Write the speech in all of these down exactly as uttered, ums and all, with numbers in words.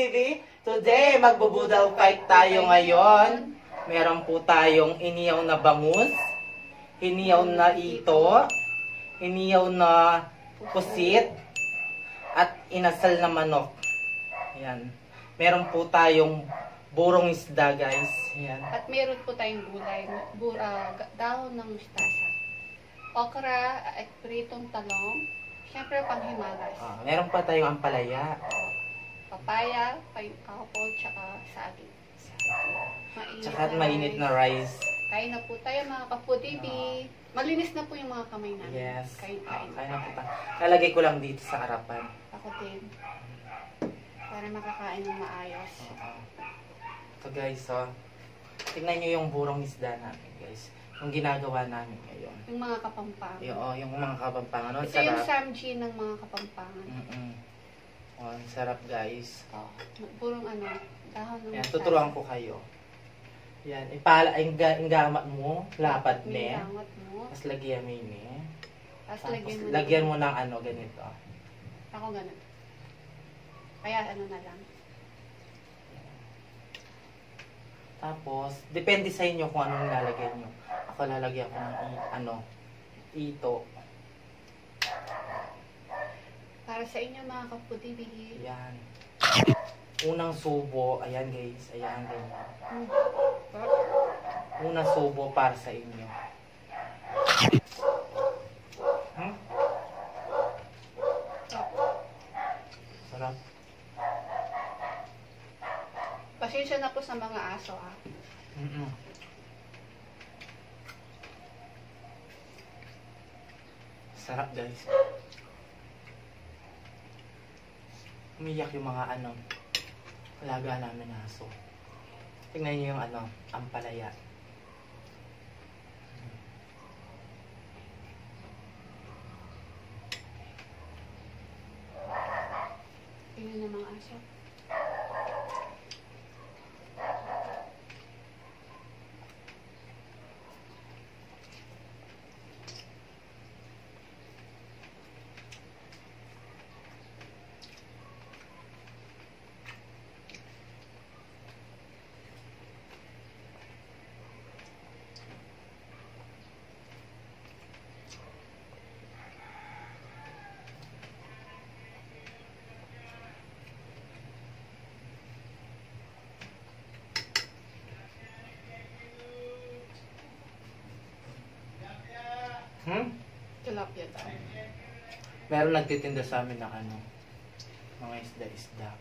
baby! Today, magbubudal fight tayo ngayon. Meron po tayong iniyaw na bangus, iniyaw na ito, iniyaw na pusit, at inasal na manok. Ayan. Meron po tayong burong isda, guys. Ayan. At meron po tayong gulay, bura, dahon ng mustasa, okra, at pritong talong, syempre panghimagas. Ah, meron pa tayong ampalaya. Papaya, kapo, tsaka saging. Mainit Tsaka mainit na rice. Kain na po tayo mga kapudibi. Malinis na po yung mga kamay namin. Yes. Kain, Ah, kain. kain na po tayo. Lalagay ko lang dito sa harapan. Ako din. Para makakain ng maayos. Oo. Ito guys, oh. Tingnan nyo yung burong isda namin, guys. Yung ginagawa namin ngayon. Yung mga kapampangan. Yung, oh, yung mga kapampangan. Oh, Ito yung sarap. samji ng mga kapampangan. Mm-mm. Oh, ang sarap, guys. Oh, burong ano, dahon ng Yan, mustasa. tuturuan ko kayo. Yan, ipala, ang gamat mo, lapad me. Nilangot mo. Tapos lagyan mo yun eh. Tapos Tapos lagyan mo. lagyan mo ng ano, ganito. Ako ganun. Kaya ano na lang. Tapos, depende sa inyo kung anong lalagyan nyo. Ako lalagyan ko ng i- ano, ito. Para sa inyo mga kapudibi. Yan. Unang subo, ayan guys, ayan ganyan. Hmm. Unang subo para sa inyo. Hmm? Sarap. Pasensya na po sa mga aso ah. Mm-mm. Sarap guys. Umiyak yung mga ano, alaga namin na aso. Tingnan niyo yung ano, ampalaya. Tingnan ng mga aso. Hmm? Tilapia tayo. Meron nagtitinda sa amin ng ano, mga isda-isda.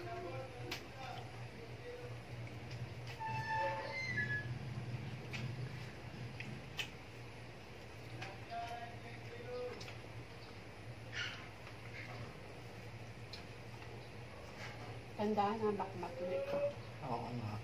Tandaan na bakmak nito. Oo nga.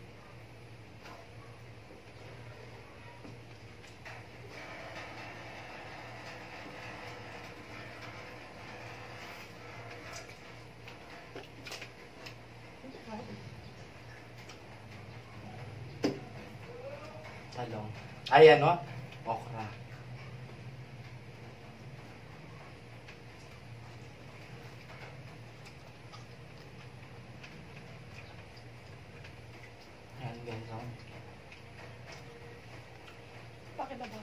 Talong. Ay, ano? Okra. Ayan, guys. Oh. Bakit ba?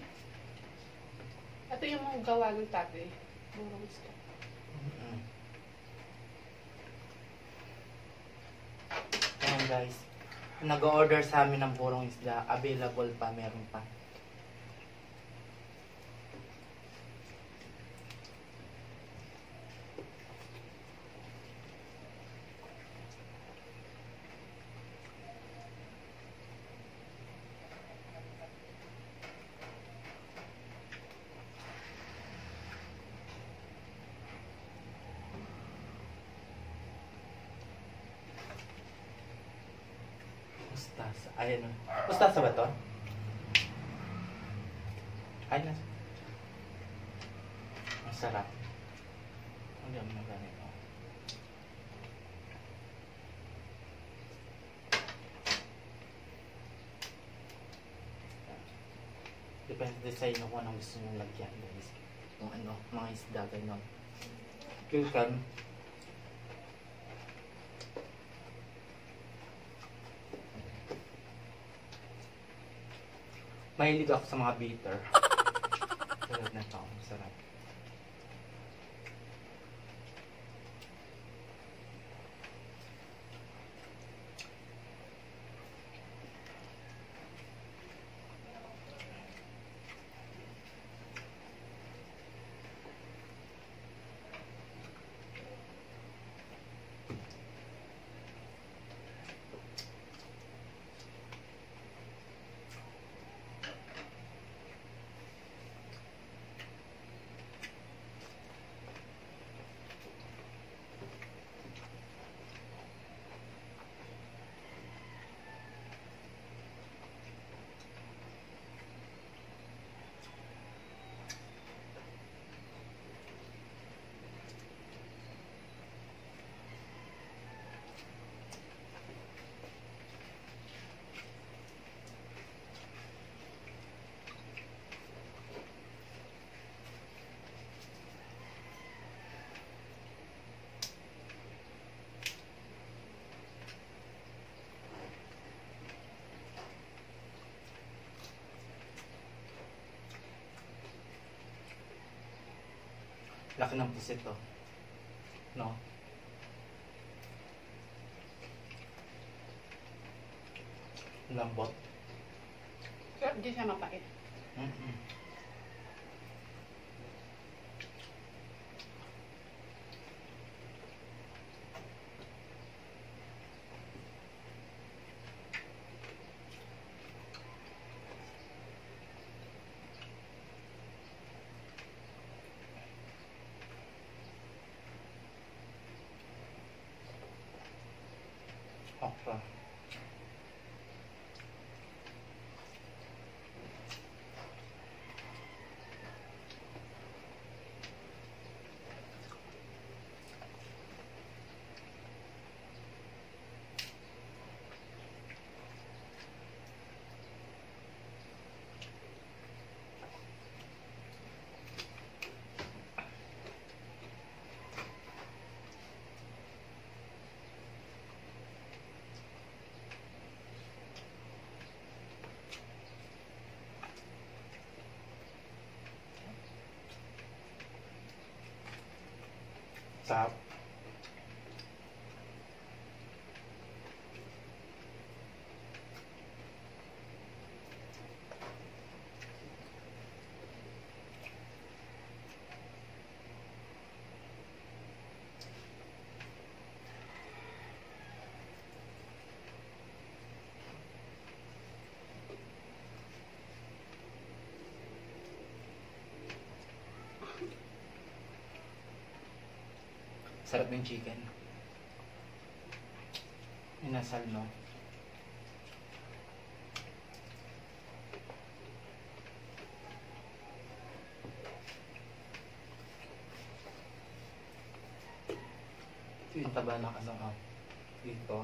Ito yung mga gawa ng tatay. Burong isda. Mm-mm. Ayan, guys. Nag-order sa amin ng burong isda. Available pa, meron pa. Mustasa. Ayan o. Mustasa ba to? Ay na. Masarap. Ang dami na ganito. Depende sa inyo kung anong gusto nyo lagyan, guys. Kung ano, mga isda, gano'n. You can Mahilig ako sa mga bitter. Sarap na to. Sarap. Laki ng pusit to. No? Lambot. Pero hindi siya mapait. Mm-mm. Okra. Sarap. Sarap ng chicken. Inasal, no? Ito yung taba ng ano, ah, dito.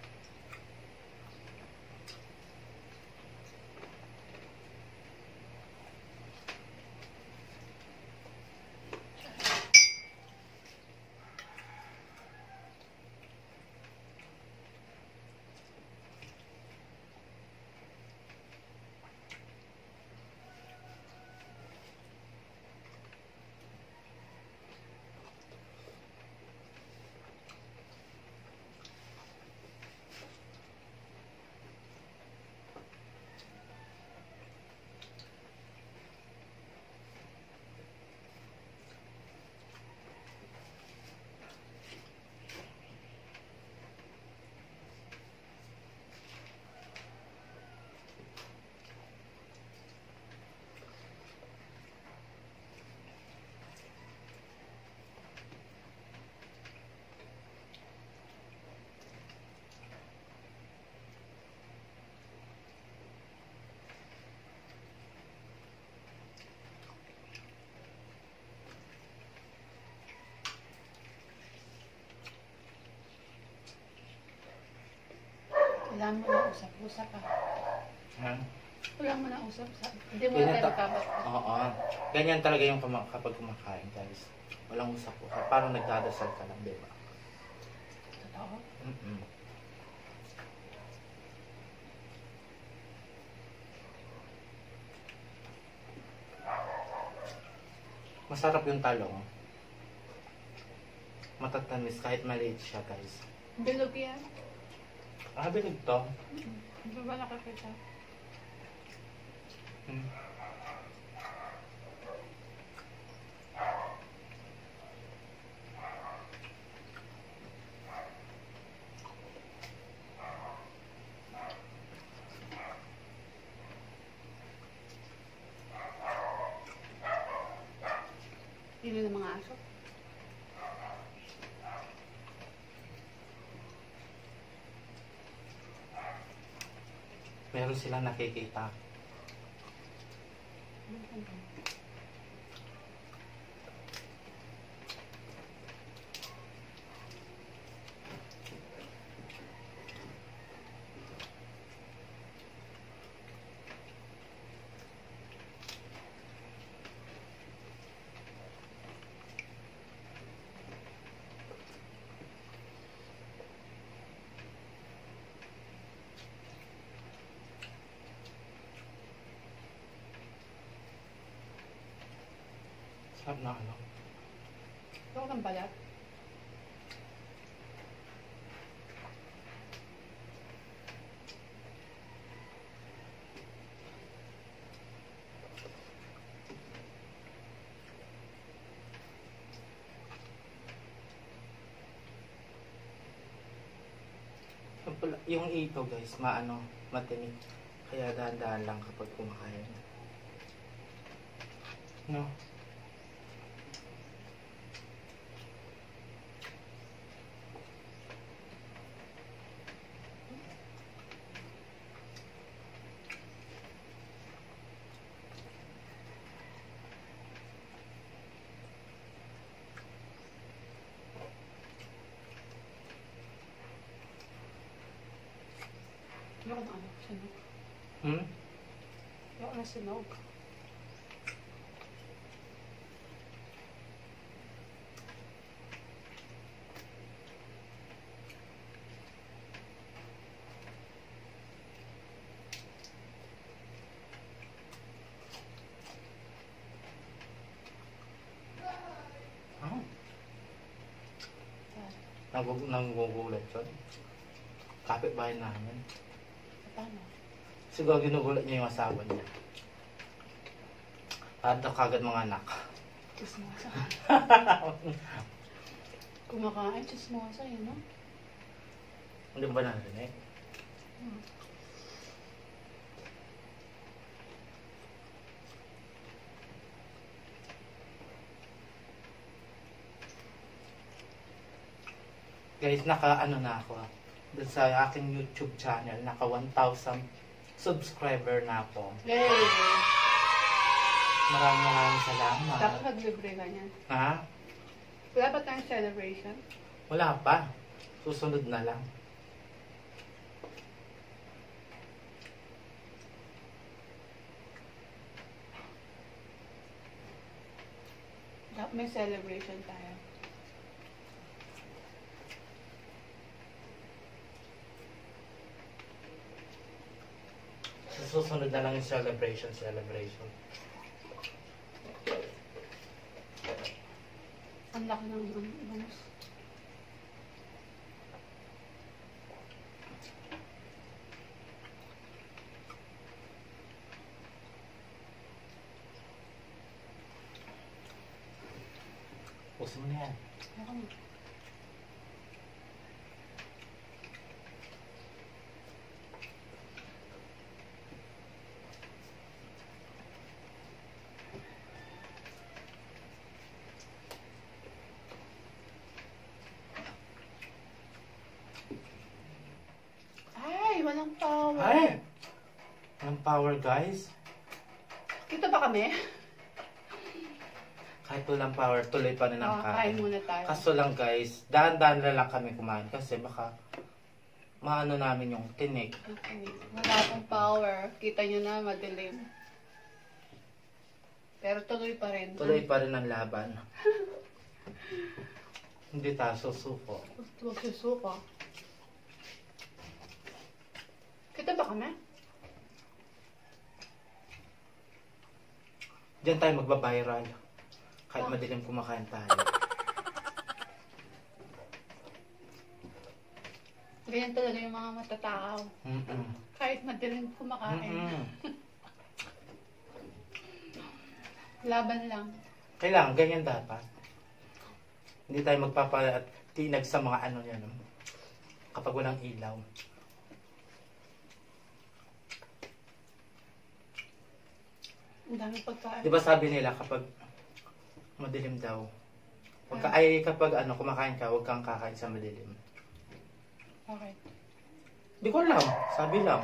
Wala mo na usap-usap ah. Ha? Wala mo na usap-usap. Hindi mo Ganyan na ta- tayo Oo. Ganyan talaga yung kuma- kapag kumakain, guys. Walang usap-usap. Parang nagdadasal ka lang, di ba? Totoo? Mm-mm. Masarap yung talong. Matatamis kahit maliit siya, guys. Bilog yan. Ah, bilig to. Hindi ba nakakita? Hmm. Yun ng mga aso. Meron silang nakikita. Sarap na ano. Ito kang balat. Yung pula- Yung ito guys, maano, matinig. Kaya dahan-dahan lang kapag kumakain. No? Ayoko na ano, sinog. Hmm? Ayoko na sinog. Oh. Nang nanggugulat yun. Kapit-bahay namin. Paano? Siguro ginugulat niya yung asawa niya. At kagad mga anak. Chismosa. Kumakain, chismosa yun, no? Hindi mo ba narinig? Hmm. Guys, naka ano na ako. Doon sa aking YouTube channel, naka one thousand subscriber na ako. Yay! Maraming maraming salamat. Dapat naglibre ka niyan. Ha? Wala ba tayong celebration? Wala pa. Susunod na lang. Dapat may celebration tayo. Susunod na lang yung celebration, celebration. Ang laki ng bangus. Puso mo na yan. Ayoko na. Ay, walang power. Ay! Ang power, guys. Kita ba kami? Kahit walang power, tuloy pa rin ang Oh, kain kain. muna tayo. Kaso lang, guys, dahan-dahan na lang kami kumain kasi baka maano namin yung tinig. Okay. Wala akong power. Kita nyo na, madilim. Pero tuloy pa rin. Tuloy pa rin ang laban. Hindi tayo susuko. Huwag susuko. Kita ba kami? Diyan tayo magbabiral. Kahit madilim kumakain tayo. Ganyan talaga yung mga matatakaw. Mm-mm. Kahit madilim kumakain. Mm-mm. Laban lang. Kailangan, ganyan dapat. Hindi tayo magpapatinag sa mga ano yan. No? Kapag walang ilaw. Ang dami pagkain. Di ba sabi nila kapag madilim daw, wag ka, ay kapag ano, kumakain ka, huwag kang kakain sa madilim. Okay. Di ko alam, sabi lang.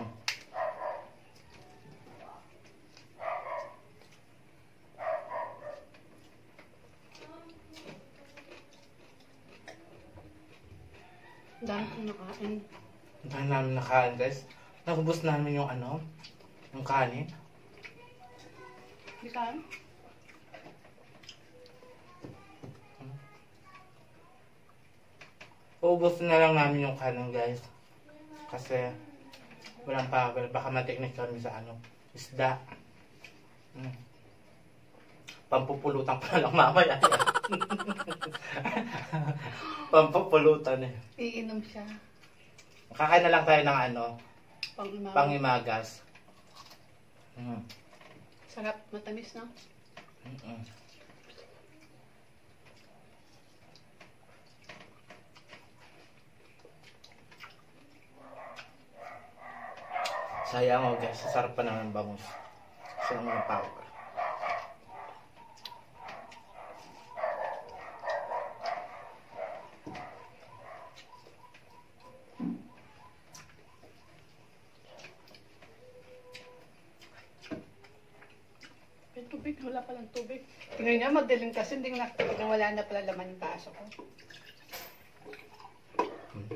Ang dami kong nakain. Ang dami namin nakain, guys. Nakubos namin yung ano, yung kanin. Di ka? Ubus na lang namin yung kanin, guys. Kasi walang power. Baka matiknik kami sa ano, isda. Hmm. Pampupulutan pa lang mamaya. Pampupulutan eh. Iinom siya. Kakain na lang tayo ng ano, Pang-imaw. pangimagas. Hmm. Sarap. Matamis, no? Mm-mm. Sayang mo guys, sarap pa naman bangus. Kasi ang mga power. May tubig. Wala palang tubig. Tingnan niya, madilim kasi hindi ko nakikita. Wala na pala laman yung baso ko. Hmm.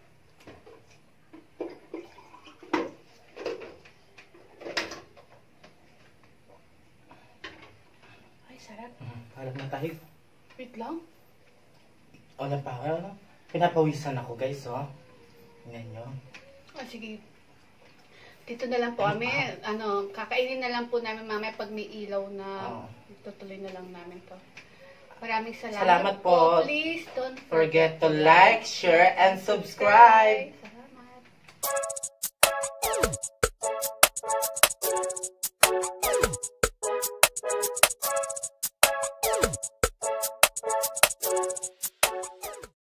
Ay, sarap. Hmm. Harap na tayo. Wait lang. O na pa, ano? Pinapawisan ako guys, oh. Tingnan nyo. Ah, sige. Dito na lang po kami. Ano, kakainin na lang po namin mamaya pag may ilaw na Oo. tutuloy na lang namin to. Maraming salamat, Salamat po. Please don't Forget to like, share, and subscribe.